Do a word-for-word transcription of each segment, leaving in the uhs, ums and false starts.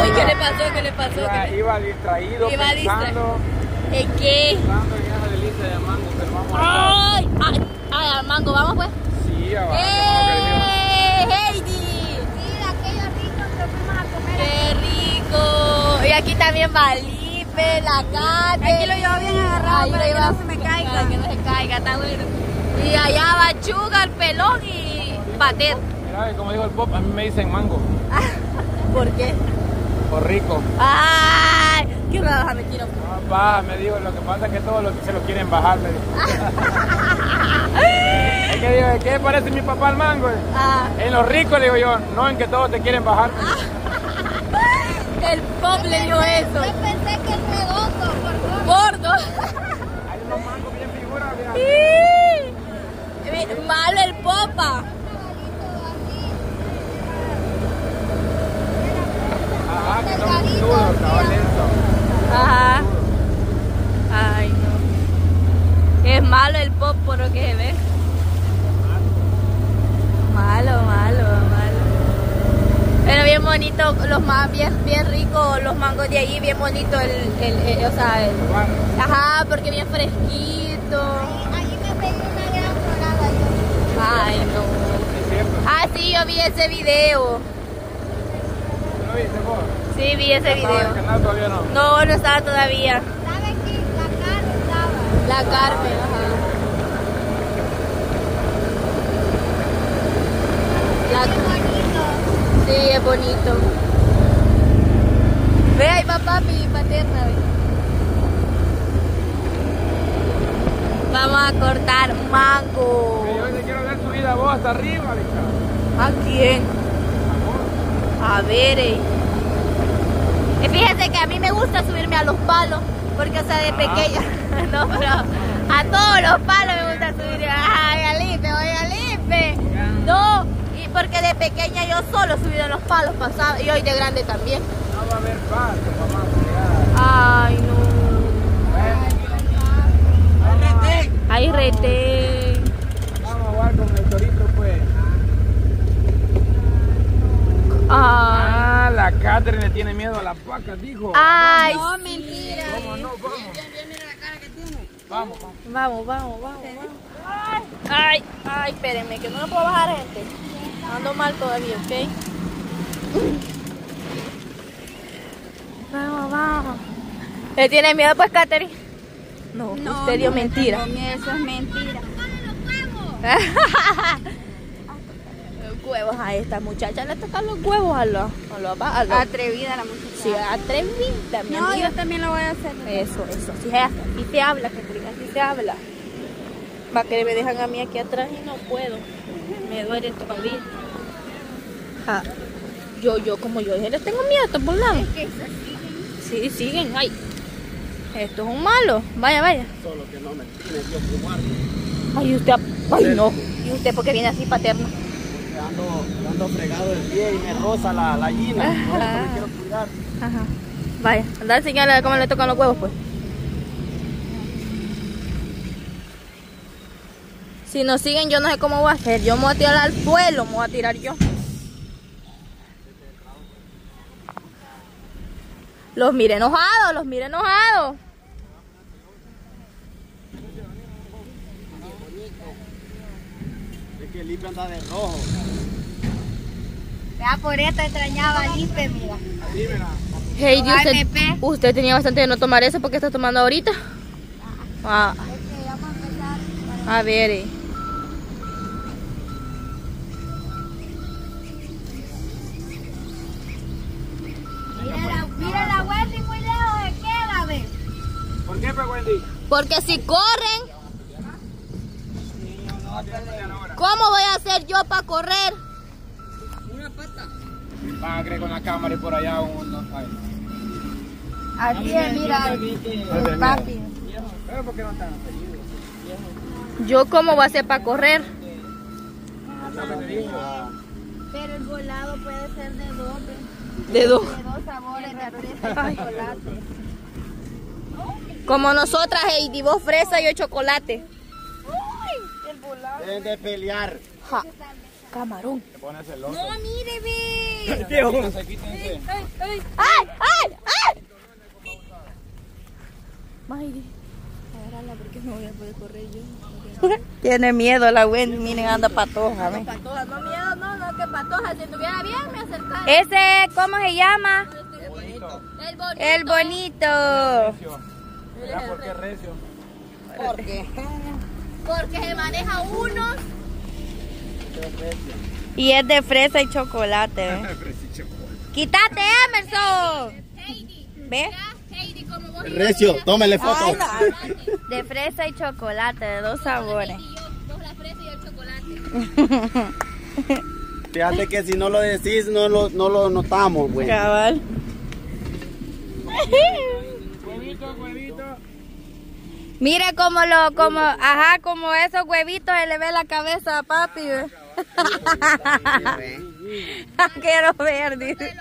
Uy, ¿qué le pasó? ¿Qué le pasó? Iba, iba distraído, Iba pensando, ¿En qué? pensando en esa delicia de mango, pero vamos a ¡Ay! ¡Ay! ¡Ay, al mango! ¿Vamos pues? Sí, abajo. ¡Eh! ¡Heidi! Sí, aquellos ricos que fuimos a comer. ¡Qué rico! Y aquí también va Lipe, la Cate. Aquí lo llevo bien agarrado Ahí para lo que lleva- no se me caiga. Para que no se caiga, está bueno. Y allá va Chuga, el pelón y Pater. Mira, como dijo el pop, a mí me dicen mango. ¿Por qué? Por rico. ¡Ay! ¡Qué raro, me tiro! No, pa, me dijo, lo que pasa es que todos los que se lo quieren bajar, me dijo. Es que digo, ¿qué parece mi papá al mango? Ah. En los ricos, le digo yo, no en que todos te quieren bajar. El pop le dio eso. Yo pensé que es redondo, por favor. Gordo. Hay unos mangos bien figuras, mira. Sí. Malo el popa. Ajá, que son duros, cabal, eso. Ajá. Ay, no. Es malo el pop por lo que se ve. Malo, malo, malo. Pero bien bonito, los más bien, bien ricos, los mangos de ahí, bien bonito el, el, el- o sea, el, ajá, porque bien fresquito. Allí me pedí una gran florada yo. Ay, no. Es cierto. Ah, sí, yo vi ese video. ¿Lo viste vos? Sí, vi ese ¿Estaba en el video. canal todavía no? No, no estaba todavía. ¿Sabes qué? La cara estaba. La Carmen, ajá. La- Qué bonito. Sí, es bonito. Ve, ahí va papi y paterna, ve. Vamos a cortar mango. Que yo te quiero ver subida a vos hasta arriba, hija. ¿A quién? A ver, eh. Y fíjate que a mí me gusta subirme a los palos, porque o sea, de pequeña, no, pero a todos los palos me gusta subir. Ay, Alipe, oye, Alipe. No, y porque de pequeña yo solo subí a los palos pasaba, y hoy de grande también. No va a haber paso, mamá. Cuidado. Ay, no. Ay, rete. Vamos a jugar con el torito, pues. Ay. Ah, la Catherine le tiene miedo a las vacas, dijo. Ay, No, mentira. ¿Cómo no? Vamos. Vamos, vamos. vamos, vamos, vamos. Ay, ay, ay, espérenme, que no me puedo bajar, gente. Ando mal todavía, ¿ok? Vamos, vamos. ¿Le tiene miedo, pues, Katherine? No, usted dio mentira. Eso es mentira. Los huevos a esta muchacha le tocan los huevos a los, a los, a los- Atrevida la muchacha. Sí, atrevida, mi No, amiga. yo también lo voy a hacer. Eso, eso, así se hace, así se habla, Catherine, así se habla. Va que me dejan a mí aquí atrás y no puedo. Me duele todavía. Ja. Yo, yo, como yo dije, les tengo miedo a estos volados. Que eso sí. Sí, siguen, ay. Esto es un malo. Vaya, vaya. Solo que no me tiene Dios que guarde. Ay, usted, ay, no. ¿Y usted por qué viene así paterna? Porque ando, ando fregado el pie y me roza la, la gallina. Por eso me quiero cuidar. Ajá. Vaya, anda a enseñarle cómo le tocan los huevos, pues. Si nos siguen, yo no sé cómo voy a hacer. Yo me voy a tirar al suelo, me voy a tirar yo. Los mire enojados, los mire enojados. Es que el Lipe anda de rojo. Vea, por esto extrañaba a Lipe, mira. Así, mira. Heidi, Ay, usted, Pepe. usted tenía bastante de no tomar eso porque está tomando ahorita. Ah, Es que vamos a empezar. a ver. eh. Mira la, mira la Wendy muy lejos se queda, ve. ¿Por qué, pues, Wendy? Porque si corren, ¿cómo voy a hacer yo para correr? Van a creer con la cámara y por allá uno. Ay. Así es, mira, el papi. Pero ¿por qué no están? ¿Yo cómo voy a hacer para correr? Pero el volado puede ser de doble. De dos. De dos sabores, de fresa y chocolate. Como nosotras, Heidi, vos fresa y yo chocolate. Deben de pelear. Ja. Camarón. Te pones celoso. No, mire, ve. ¡Ay, ay, ay! Mayri, agárrala porque no voy a poder correr yo. Tiene miedo la Wendy, miren, anda patoja. ¿Ves? Patoja, no miedo, no, no, que patoja. Si estuviera bien, me acercaba. Ese, ¿cómo se llama? El bonito. El bonito. El bonito. Mira, ¿por qué recio? Porque, porque se maneja unos. Y es de fresa y chocolate, ¿ves? ¡Quítate, Emerson! Heidi. ¿Ves? Heidi, como vos. Recio, tómele foto. De fresa y chocolate, de dos sabores. Y yo, vos la fresa y el chocolate. Fíjate que si no lo decís, no lo, no lo notamos, güey. Cabal. Huevito, huevito. Mire como lo, como, ajá, como esos huevitos se le ve la cabeza a papi. ¿Ve? Quiero ver, dice.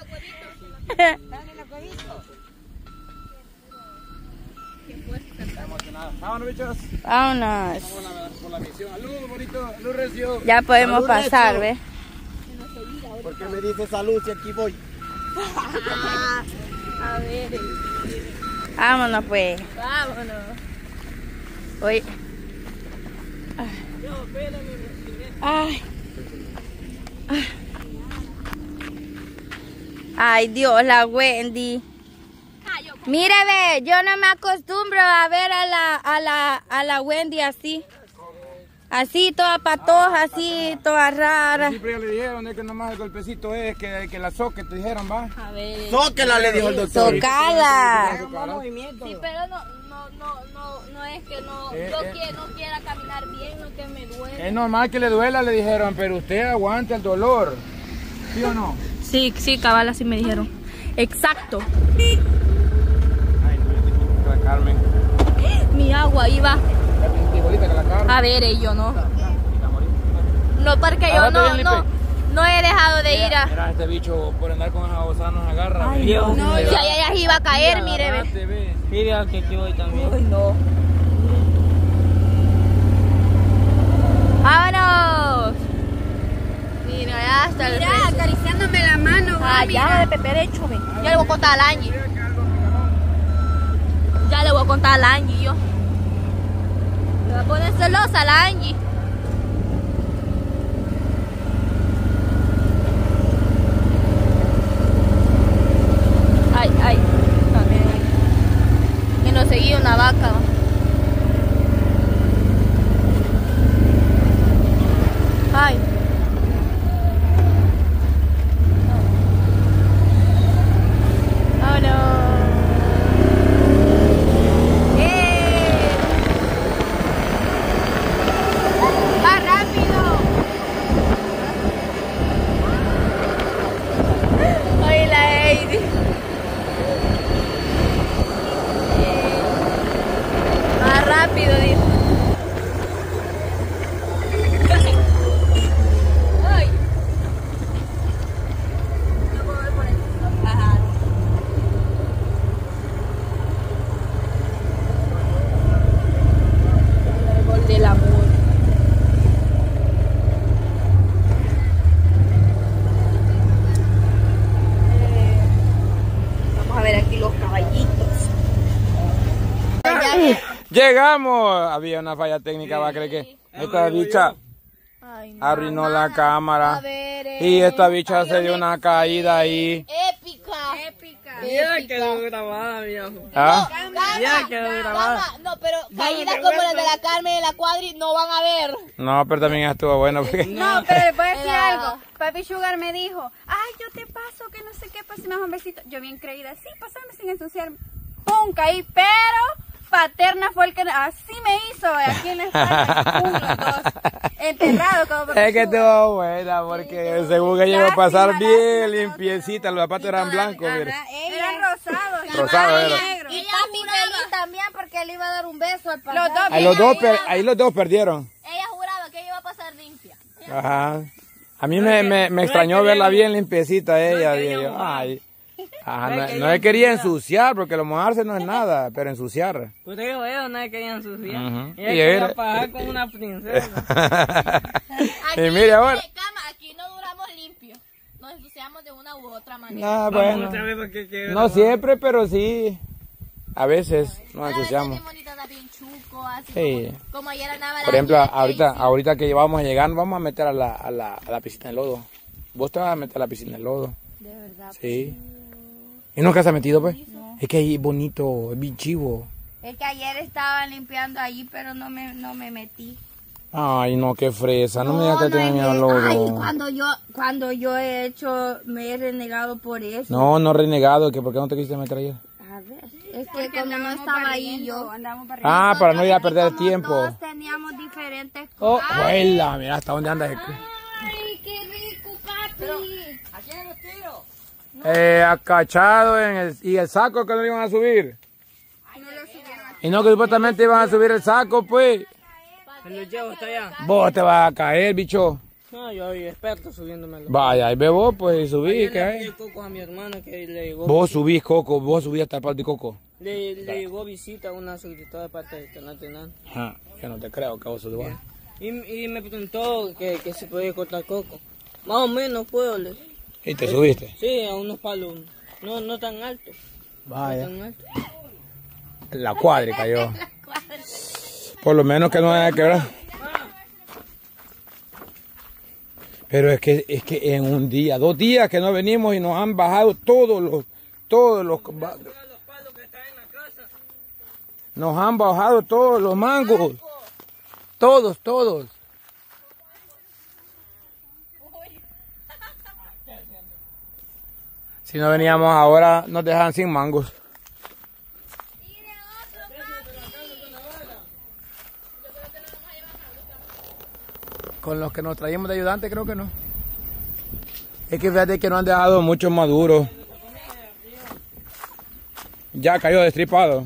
Vámonos, bichos. Vámonos. Por la misión. Salud, bonito. Salud, recio. Ya podemos Salud, pasar, recio. ¿ves? ¿Por qué me dice salud si aquí voy? A ver, Vámonos, pues. vámonos. Oye. Ay. Ay. Ay, Dios, la Wendy. Mire, ve, yo no me acostumbro a ver a la, a la, a la Wendy así. Así, toda patoja, así, toda rara. Siempre ya le dijeron de que nomás el golpecito es que, que la soque, te dijeron, va. A ver. Zóquela, le dijo el doctor. Tocala. Sí, pero no, no, no, no, no es que no, Eh, yo eh. que no quiera caminar bien, no que me duele. Es normal que le duela, le dijeron, pero usted aguante el dolor. ¿Sí o no? Sí, sí, cabal, así me dijeron. Exacto. Ay, no, yo te quiero la Carmen. Mi agua iba. Igualita que la Carmen. A ver, yo no. No, porque yo Agárrate no, bien, no, Lipe. no he dejado de ir a... Mira, este bicho por andar con esa bozada nos agarra. Ay, ve. no, no, Ve, ya, va. ya, ya iba a caer, mire, ve. Agárrate, ve. Mira que aquí voy también. Ay, no. ¡Vámonos! Mira, ya está el Mira, resto. acariciándome la mano, Ah, mami. ya, de Pepe derecho, ve. Ya le voy a contar a Angie. Ya le voy a contar a Angie, yo. Le voy a poner celosa a la Angie. Ay, ay. También. Y nos seguía una vaca. Ay. Oh no. ¡Eh! ¡Más rápido! ¡Ay, la Heidi! Eh, Más rápido, dice. ¡Ay! No puedo ver por eso. Ajá. El árbol del amor. Eh, Vamos a ver aquí los caballitos. Llegamos. Había una falla técnica, va a creer que esta bicha Ay, no. arruinó la cámara. A ver, eh. Y esta bicha se dio una caída ahí. Épica. Épica. Ya Épica. quedó grabada, viejo. ¿Ah? Ya quedó grabada. Cama, no, pero caídas como las de la Carmen de la Cuadri no van a ver. No, pero también estuvo bueno porque... No, pero le puedo decir Era- algo. Papi Sugar me dijo, ay, yo te paso, que no sé qué, pásame un besito. Yo bien creída, sí, pasame sin ensuciarme. Pum, caí, pero Paterna fue el que así me hizo, aquí en la espalda. Pum, los dos. Enterrado como Papi Es que Sugar. estuvo buena porque según que llegó a pasar bien limpiecita, los zapatos eran blancos, mire. Ajá, eran rosados. Rosado y era. negros. Y papi feliz también porque le iba a dar un beso al papá. Los dos Ahí los dos, per- ahí los dos perdieron. Ella juraba que ella iba a pasar limpia. Ajá. A mí me, me, me extrañó verla bien limpiecita ella. Dije yo, ay. Ajá, no, no le quería ensuciar porque lo mojarse no es nada, pero ensuciar. Usted dijo, ellos no querían ensuciar. Ujú. Ella Y quería era- pagar como una princesa. Y mire ahora. Cama, aquí no duramos limpio. No nos ensuciamos de una u otra manera. Ah, bueno. Otra vez porque que- No siempre, pero sí. A veces nos Pero a veces ensuciamos. bien bonito, anda bien chuco, así Sí. como, como ayer andaba la Por ejemplo, niña ahorita, Casey. ahorita que vamos a llegar, vamos a meter a la, a la, a la piscina de lodo. Vos te vas a meter a la piscina de lodo. De verdad. Sí. ¿Y nunca se ha metido, pues? Es que ahí es bonito, es bien chivo. Es que ayer estaba limpiando allí, pero no me, no me metí. Ay, no, qué fresa. No, me digas que no tiene es miedo al que- lodo. Ay, cuando yo, cuando yo he hecho, me he renegado por eso. No, no renegado, que ¿por qué no te quisiste meter ayer? A ver, es que como no estaba ahí yo. Ah, para no ir a perder Como tiempo. Todos teníamos diferentes Oh, cosas. abuela, mira hasta dónde andas. Ay, qué rico, papi. Eh, acachado en el, y el saco que no le iban a subir. No lo subieron. Y no que supuestamente iban a subir el saco, pues. Me lo llevo hasta allá. Vos te vas a caer, bicho. No, yo soy experto subiéndomelo. Vaya, ahí ve vos, pues, y subí, Ayer ¿qué le hay? pedí coco a mi hermana que le llegó, Vos subís, Coco, vos subís hasta el palo de Coco. le, le llegó visita a una suscriptora de parte de Canal Tenal. Ajá, yo no te creo que vos subís. Y, y me preguntó que, que se podía cortar coco. Más o menos puedo. Le, ¿Y te subiste? sí, a unos palos. No, no tan altos. No Vaya, tan altos. la cuadrica yo. Por lo menos que no haya quebrado. Pero es que, es que en un día, dos días que no venimos y nos han bajado todos los, todos los, nos han bajado todos los mangos. Todos, todos. Si no veníamos ahora, nos dejan sin mangos. Con los que nos traíamos de ayudante, creo que no. Es que fíjate que nos han dejado muchos maduros. Ya cayó destripado.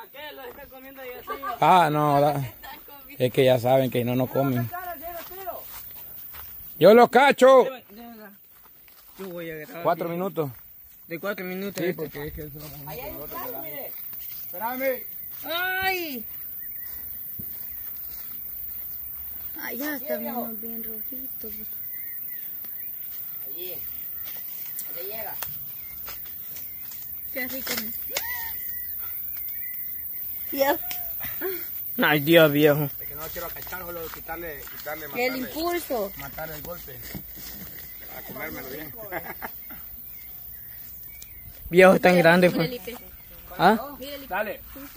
Ah, no, da- es que ya saben que no nos comen. Yo los cacho. Yo voy a grabar. Cuatro minutos. De cuatro minutos. Sí, porque es que eso lo vamos a Espérame. ¡Ay! Ay, ya estamos bien rojitos. Qué rico. Ay, Dios, viejo. Es que no quiero acachar, solo quitarle, quitarle, Que el impulso. matar el golpe. Para comérmelo bien. Viejo tan grande, pues. Felipe. ¿Ah? Dale.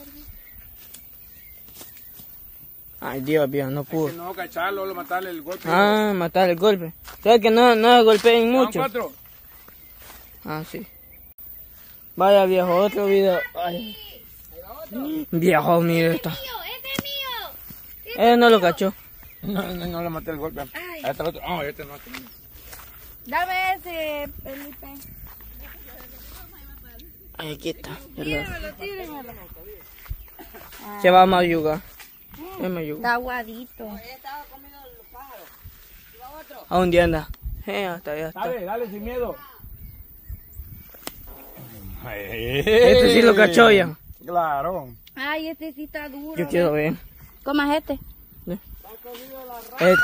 Ay, Dios, viejo, no pudo. No cacharlo, solo matarle el golpe. Ah, matar el golpe. ¿Sabes que no, no golpeen Van mucho? cuatro. Ah, sí. Vaya, viejo, otro video. Ay. Viejo, mire esto. ¡Este es mío! Él no lo cachó. No, no, no le maté el golpe. Ahí está el otro. Ah, este no. este no. Dame ese, Felipe. Ay, aquí está. Tírenmelo, tírenmelo. Se va a mayugar. Es mayugar. Está aguadito. ¿A dónde anda? Eh, hasta allá está. Dale, dale sin miedo. Este sí lo cachó ya. Claro. Ay, este sí está duro. Yo quiero ver. ¿Cómo es este? Este.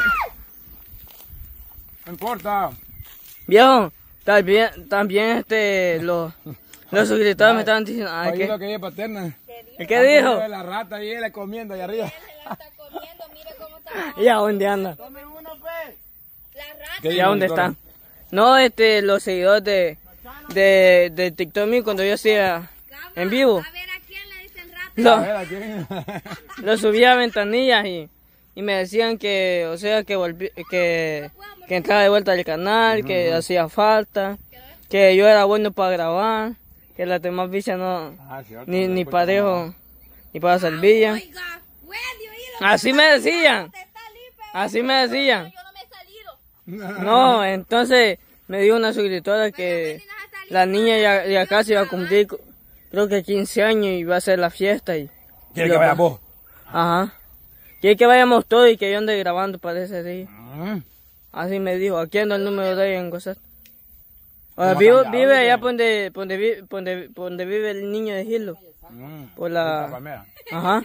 No importa. Viejo, también, también este, los, los suscriptores me estaban diciendo, ay, Oye, lo ¿qué? que ella es paterna. ¿Qué dijo? La rata y él comiendo ahí arriba. Está comiendo, mire cómo está. ¿Y a dónde anda? La rata. ¿Qué ¿Y a dónde doctora? están? No, este, los seguidores de, de, de TikTok mío cuando yo hacía en vivo. A ver, ¿a quién le dicen rata? Lo, A ver, ¿a quién? lo subía a ventanillas y, y me decían que, o sea, que volví, que, que entraba de vuelta al canal, que hacía falta, que yo era bueno para grabar, que las demás bichas no, Ah, cierto. ni, ni parejo, ni para servilla. Oiga, Wendy, oílo. Así me decían, Está Lipe. así me decían. Yo no me he salido. No, entonces me dijo una suscriptora que la niña ya, ya casi iba a cumplir, creo que quince años y va a hacer la fiesta. Y, ¿Quiere y que lo- vaya vos? Ajá. Quiere que vayamos todos y que yo ande grabando para ese día. Mm. Así me dijo, aquí anda el número de ella en WhatsApp. Ahora, ¿Cómo ha vive, cambiado, vive allá mire? por donde, por donde, vi- por donde, por donde vive el niño de Gilo. Mm. Por La la... palmera. Ajá.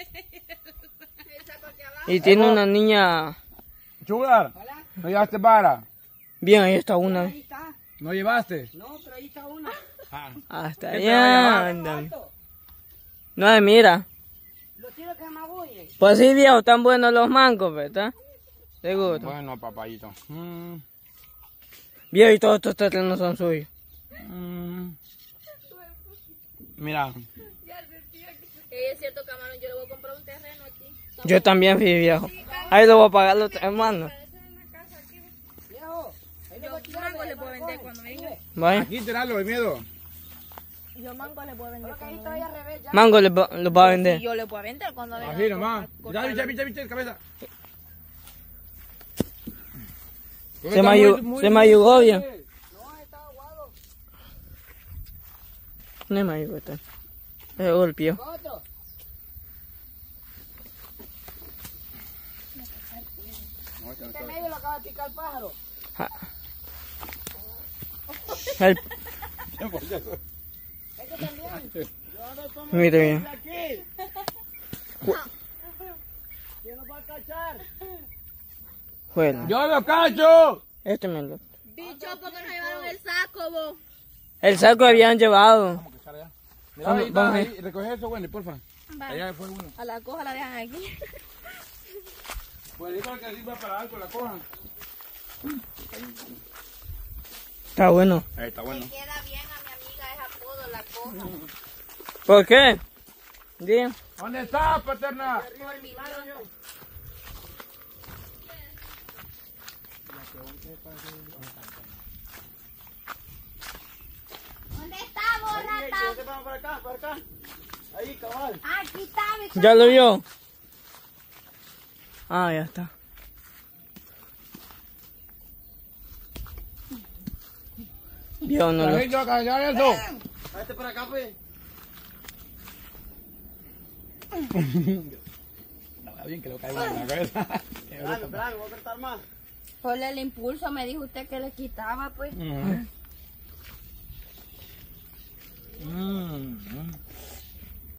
Y tiene una niña... Chugar, ¿no llevaste para? Bien, ahí está una. ¿No llevaste? No, pero ahí está una. Ah. Hasta ¿Qué te va a allá llevar? andan. No me mira. Los tiros que se magullen. Pues sí, viejo, están buenos los mangos, ¿verdad? Seguro. Bueno, papayito. Mm, Viejo, y todos estos terrenos son suyos. mm. Mira, Es cierto, camarón, yo le voy a comprar un terreno aquí. Yo también fui viejo. Ahí lo voy a pagar los hermanos. Viejo, ahí le voy a tirar. Mango le puedo vender cuando venga. Vaya. aquí tirarlo de miedo. Yo mango le puedo vender Ahí cuando está ahí al revés ya. Mango los va, los va a vender. Yo le puedo vender cuando venga. Así nomás. Corta- Ya, bicha, bicha, bicha, cabeza. Se me, ayu- se me ayudó bien. No, está aguado. No me ayudó. Está. Se golpeó. Otro. Este medio lo acaba de picar el pájaro. Ja. El- Este también. Mire bien. Aquí. ¿Quién nos va a cachar? Fuera. ¡Yo lo cacho! Este me lo. Bicho, ¿por qué no llevaron el saco, vos? El saco habían llevado. Mira, ahí, Vamos, ahí, recoge eso, bueno, porfa. Allá fue uno. A la coja la dejan aquí. Pues digo que sirva para algo, la cojan. Está bueno. Ahí está bueno. Queda bien a mi amiga esa apodo, la coja. ¿Por qué? Diga. ¿Dónde está, paterna? Por mi mano. ¿Dónde está, borrata? ¿Qué pasa para acá, para acá? Ahí, cabal. Aquí está, mi ¿Ya lo vio? Ah, ya está. Vio, no lo. Carrillo, callar eso. Este para acá, pues. Está bien que lo caiga en la cabeza. Espérame, espérame, voy a cortar más. Ponle el impulso, me dijo usted que le quitaba, pues. Ujú.